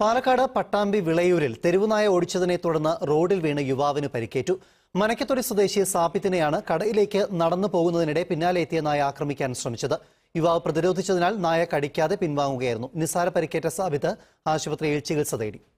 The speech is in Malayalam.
പാലക്കാട് പട്ടാമ്പി വിളയൂരിൽ തെരുവുനായ ഓടിച്ചതിനെ തുടർന്ന് റോഡിൽ വീണ് യുവാവിന് പരിക്കേറ്റു. മനക്കത്തൊടി സ്വദേശി സാബിത്തിനെയാണ് കടയിലേക്ക് നടന്നു പോകുന്നതിനിടെ പിന്നാലെ എത്തിയ നായ ആക്രമിക്കാൻ ശ്രമിച്ചത്. യുവാവ് പ്രതിരോധിച്ചതിനാൽ നായ കടിക്കാതെ പിൻവാങ്ങുകയായിരുന്നു. നിസ്സാര പരിക്കേറ്റ സാബിത്ത് ആശുപത്രിയിൽ ചികിത്സ തേടി.